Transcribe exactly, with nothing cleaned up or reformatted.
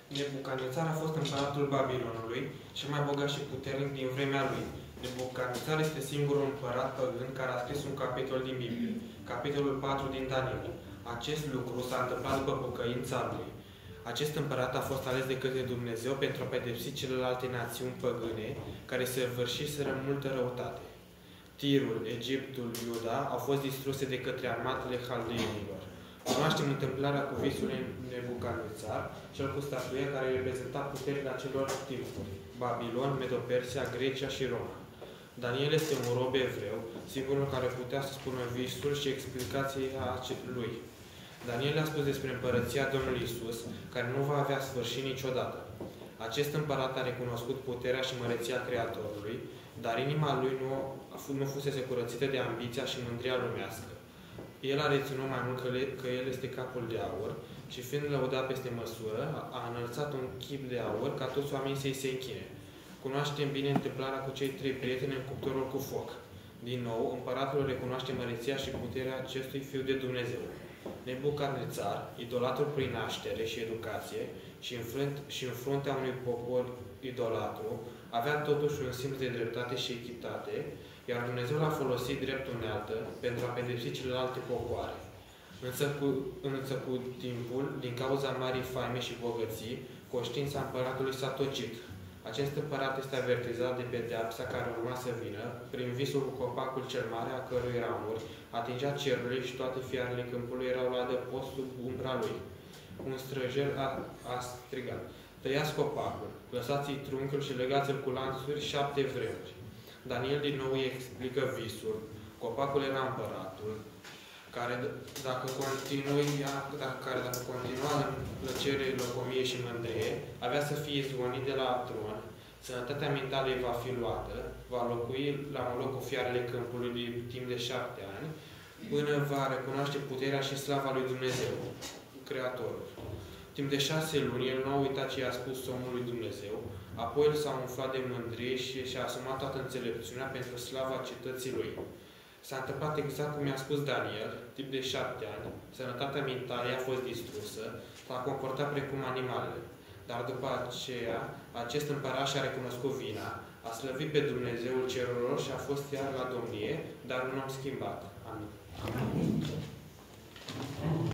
Nebucadnețar a fost împăratul Babilonului, cel mai bogat și puternic din vremea lui. Nebucadnețar este singurul împărat păgân care a scris un capitol din Biblie, capitolul patru din Daniel. Acest lucru s-a întâmplat după pocăința lui. Acest împărat a fost ales de către Dumnezeu pentru a pedepsi celelalte națiuni păgâne care se vârșiseră multă răutate. Tirul, Egiptul, Iuda au fost distruse de către armatele haldeenilor. Cunoaștem întâmplarea cu visul Nebucadnețar, cel cu statuia care reprezenta puterile acelor timpuri: Babilon, Medo-Persia, Grecia și Roma. Daniel este un rob evreu, singurul care putea să spună visul și explicația lui. Daniel a spus despre împărăția Domnului Isus, care nu va avea sfârșit niciodată. Acest împărat a recunoscut puterea și măreția Creatorului, dar inima lui nu, nu fusese curățită de ambiția și mândria lumească. El a reținut mai mult că, le, că el este capul de aur și, fiind lăudat peste măsură, a înălțat un chip de aur ca toți oamenii să-i se închine. Cunoaștem bine întâmplarea cu cei trei prieteni în cuptorul cu foc. Din nou, împăratul recunoaște măreția și puterea acestui Fiu de Dumnezeu. Nebucadnețar, idolatul prin naștere și educație și în, frânt, și în fruntea unui popor idolatru, avea totuși un simț de dreptate și echitate, iar Dumnezeu l-a folosit drept unealtă pentru a pedepsi celelalte popoare. Însă cu, însă cu timpul, din cauza marii faime și bogății, conștiința împăratului s-a tocit. Acest împărat este avertizat de pedeapsa care urma să vină, prin visul cu copacul cel mare, a cărui ramuri atingea cerului și toate fiarele câmpului erau la adăpost sub umbra lui. Un străjer a, a strigat: "Tăiați copacul, lăsați-i trunchiul și legați-l cu lanțuri șapte vremuri." Daniel din nou îi explică visul. Copacul era împăratul, care dacă continui, care dacă continua în plăcere, locomie și mândrie, avea să fie izgonit de la tron, sănătatea mentală îi va fi luată, va locui la un loc cu fiarele câmpului de timp de șapte ani, până va recunoaște puterea și slava lui Dumnezeu, Creatorul. Timp de șase luni, el nu a uitat ce i-a spus omul lui Dumnezeu, apoi el s-a umflat de mândrie și și-a asumat toată înțelepciunea pentru slava cetății lui. S-a întâmplat exact cum i-a spus Daniel, timp de șapte ani, sănătatea mentală i-a fost distrusă, s-a comportat precum animalele. Dar după aceea, acest împărat și-a recunoscut vina, a slăvit pe Dumnezeul cerurilor și a fost iar la domnie, dar un om schimbat. Amin. Amin.